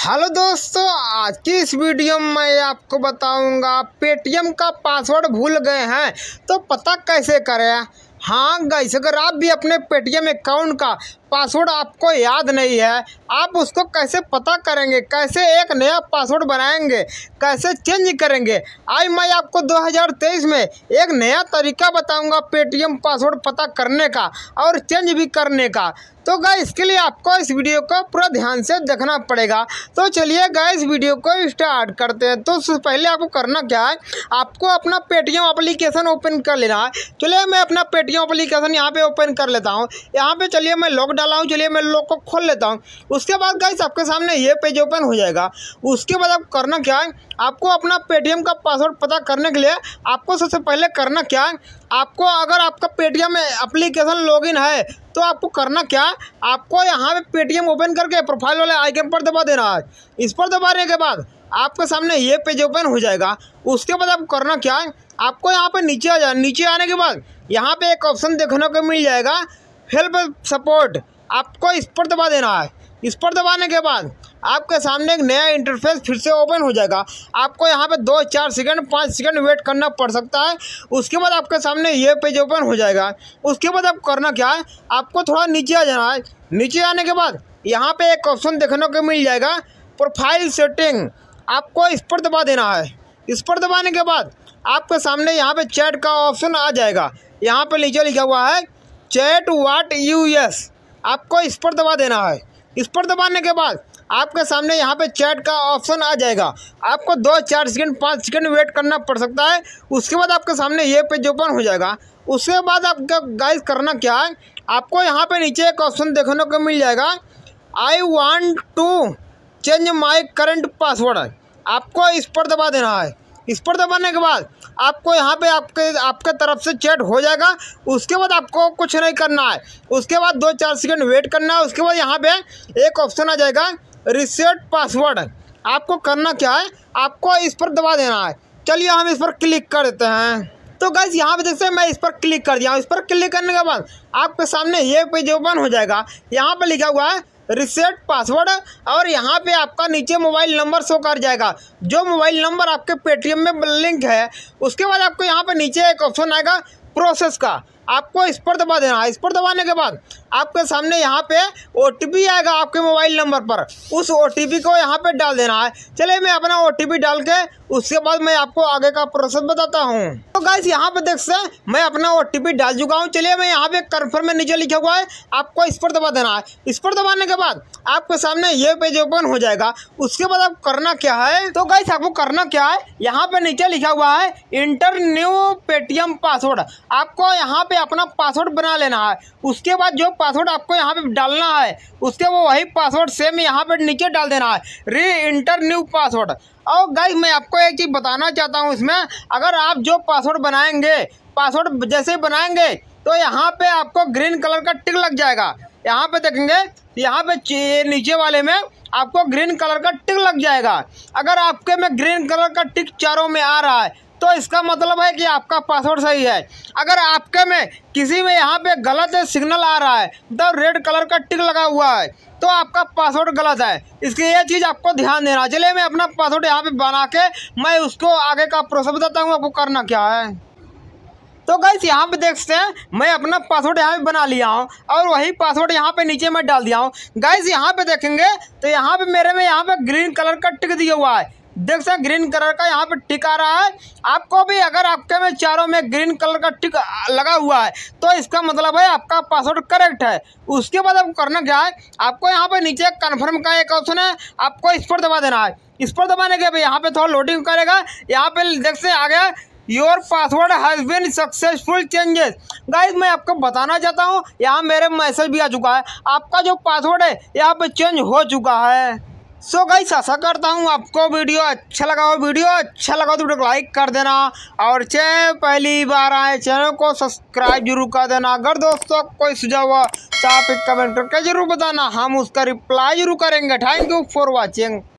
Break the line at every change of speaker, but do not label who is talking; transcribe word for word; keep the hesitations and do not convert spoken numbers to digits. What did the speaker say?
Hello दोस्तों, आज की इस वीडियो में मैं आपको बताऊंगा पेटीएम का पासवर्ड भूल गए हैं तो पता कैसे करें। हाँ गाइस, अगर आप भी अपने पेटीएम अकाउंट का पासवर्ड आपको याद नहीं है, आप उसको कैसे पता करेंगे, कैसे एक नया पासवर्ड बनाएंगे, कैसे चेंज करेंगे, आज मैं आपको दो हज़ार तेईस में एक नया तरीका बताऊंगा पेटीएम पासवर्ड पता करने का और चेंज भी करने का। तो गाइस, इसके लिए आपको इस वीडियो को पूरा ध्यान से देखना पड़ेगा। तो चलिए गाइस, वीडियो को स्टार्ट करते हैं। तो उससे पहले आपको करना क्या है, आपको अपना पेटीएम एप्लीकेशन ओपन कर लेना है। चलिए मैं अपना पेटीएम एप्लीकेशन यहाँ पे ओपन कर लेता हूँ। यहाँ पे चलिए मैं लॉक डाला हूँ, चलिए मैं लॉक को खोल लेता हूँ। उसके बाद गाइस आपके सामने ये पेज ओपन हो जाएगा। उसके बाद आपको करना क्या है, आपको अपना पेटीएम का पासवर्ड पता करने के लिए आपको सबसे पहले करना क्या है, आपको अगर आपका पेटीएम एप्लीकेशन लॉगिन है तो आपको करना क्या है, आपको यहाँ पे पेटीएम ओपन करके प्रोफाइल वाले आइकन पर दबा देना है। इस पर दबाने के बाद आपके सामने ये पेज ओपन हो जाएगा। उसके बाद आपको करना क्या है, आपको यहाँ पे नीचे आ जाए। नीचे आने के बाद यहाँ पे एक ऑप्शन देखने को मिल जाएगा, हेल्प सपोर्ट, आपको इस पर दबा देना है। इस पर दबाने के बाद आपके सामने एक नया इंटरफेस फिर से ओपन हो जाएगा। आपको यहाँ पे दो चार सेकंड पाँच सेकंड वेट करना पड़ सकता है। उसके बाद आपके सामने ये पेज ओपन हो जाएगा। उसके बाद आपको करना क्या है, आपको थोड़ा नीचे आ जाना है। नीचे आने के बाद यहाँ पे एक ऑप्शन देखने को मिल जाएगा, प्रोफाइल सेटिंग, आपको इस पर दबा देना है। इस पर दबाने के बाद आपके सामने यहाँ पे चैट का ऑप्शन आ जाएगा। यहाँ पे नीचे लिखा हुआ है चैट व्हाट यू एस, आपको इस पर दबा देना है। इस पर दबाने के बाद आपके सामने यहाँ पे चैट का ऑप्शन आ जाएगा। आपको दो चार सेकंड पाँच सेकंड वेट करना पड़ सकता है। उसके बाद आपके सामने ये पेज ओपन हो जाएगा। उसके बाद आपका गाइस करना क्या है, आपको यहाँ पे नीचे एक ऑप्शन देखने को मिल जाएगा, I want to change my current password, आपको इस पर दबा देना है। इस पर दबाने के बाद आपको यहाँ पे आपके आपके तरफ से चैट हो जाएगा। उसके बाद आपको कुछ नहीं करना है। उसके बाद दो चार सेकंड वेट करना है। उसके बाद यहाँ पे एक ऑप्शन आ जाएगा रीसेट पासवर्ड, आपको करना क्या है, आपको इस पर दबा देना है। चलिए हम इस पर क्लिक कर देते हैं। तो गाइस यहाँ पे देखते हैं मैं इस पर क्लिक कर दिया हूँ। इस पर क्लिक करने के बाद आपके सामने ये पेज ओपन हो जाएगा। यहाँ पे लिखा हुआ है रीसेट पासवर्ड और यहाँ पे आपका नीचे मोबाइल नंबर शो कर जाएगा, जो मोबाइल नंबर आपके पेटीएम में लिंक है। उसके बाद आपको यहाँ पे नीचे एक ऑप्शन आएगा प्रोसेस का, आपको इस पर दबा देना है। इस पर दबाने के बाद आपके सामने यहाँ पे ओ टी पी आएगा आपके मोबाइल नंबर पर, उस ओ टी पी को यहाँ पे डाल देना है। चलिए मैं अपना ओ टी पी डाल के उसके बाद मैं आपको आगे का प्रोसेस बताता हूँ। तो गाइस यहाँ पे देख सकते हैं मैं अपना ओ टी पी डाल चुका हूँ। चलिए मैं यहाँ पे कन्फर्म में नीचे लिखा हुआ है, आपको इस पर दबा देना है। इस पर दबाने के बाद आपके सामने ये पेज ओपन हो जाएगा। उसके बाद आप करना क्या है, तो गाइस आपको करना क्या है, यहाँ पे नीचे लिखा हुआ है इंटर न्यू पेटीएम पासवर्ड, आपको यहाँ पे अपना पासवर्ड बना लेना है। उसके बाद जो पासवर्ड आपको यहाँ पे डालना है उसके वो वही पासवर्ड सेम यहाँ पे नीचे डाल देना है, री इंटर न्यू पासवर्ड। और गाइस मैं आपको एक चीज़ बताना चाहता हूँ, इसमें अगर आप जो पासवर्ड बनाएंगे, पासवर्ड जैसे ही बनाएंगे तो यहाँ पे आपको ग्रीन कलर का टिक लग जाएगा। यहाँ पे देखेंगे, यहाँ पे नीचे वाले में आपको ग्रीन कलर का टिक लग जाएगा। अगर आपके में ग्रीन कलर का टिक चारों में आ रहा है तो इसका मतलब है कि आपका पासवर्ड सही है। अगर आपके में किसी में यहाँ पे गलत सिग्नल आ रहा है, तो रेड कलर का टिक लगा हुआ है, तो आपका पासवर्ड गलत है। इसकी ये चीज़ आपको ध्यान देना। चलिए मैं अपना पासवर्ड यहाँ पे बना के मैं उसको आगे का प्रोसेस बताता हूँ आपको करना क्या है। तो गाइस यहाँ पे देख सकते हैं मैं अपना पासवर्ड यहाँ पे बना लिया हूँ और वही पासवर्ड यहाँ पे नीचे मैं डाल दिया हूँ। गाइस यहाँ पे देखेंगे तो यहाँ पे मेरे में यहाँ पे ग्रीन कलर का टिक दिया हुआ है, देख सकते हैं ग्रीन कलर का यहाँ पे टिक आ रहा है। आपको भी अगर आपके में चारों में ग्रीन कलर का टिक लगा हुआ है तो इसका मतलब है आपका पासवर्ड करेक्ट है। उसके बाद आपको करना क्या है, आपको यहाँ पे नीचे कन्फर्म का एक ऑप्शन है, आपको इस पर दबा देना है। इस पर दबाने के बाद यहाँ पे थोड़ा लोडिंग करेगा। यहाँ पे देख सकते आ गया your password has been successful changes. Guys मैं आपको बताना चाहता हूँ, यहाँ मेरे मैसेज भी आ चुका है, आपका जो पासवर्ड है यहाँ पे चेंज हो चुका है। सो so गाइस आशा करता हूँ आपको वीडियो अच्छा लगा हो। वीडियो अच्छा लगा तो वीडियो को लाइक कर देना और चैनल पहली बार आए चैनल को सब्सक्राइब जरूर कर देना। अगर दोस्तों कोई सुझाव हो तो आप एक कमेंट करके जरूर बताना, हम उसका रिप्लाई जरूर करेंगे। Thank you for watching.